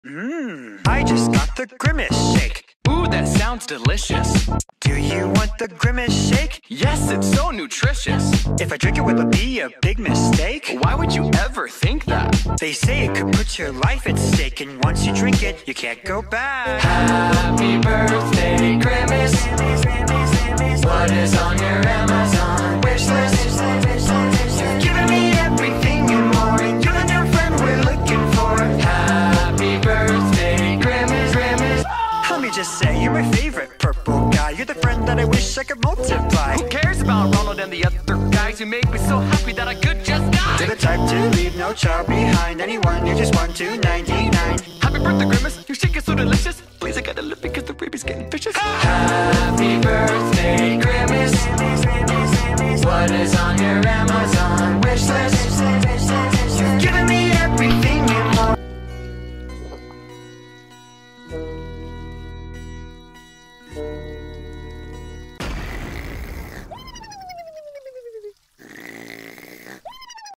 I just got the grimace shake. Ooh, that sounds delicious. Do you want the grimace shake? Yes, it's so nutritious. If I drink it, will it be a big mistake? Why would you ever think that? They say it could put your life at stake, and once you drink it, you can't go back. Happy birthday, Grimace. What is on your Amazon wish list? You've given me everything and more, and you're the new friend we're looking for. Happy birthday, Grimace. Let me just say, you're my favorite purple guy. You're the friend that I wish I could multiply. Who cares about Ronald and the other guys who make me so happy that I could just die? You're the type to leave no child behind. Anyone, you just want to 99.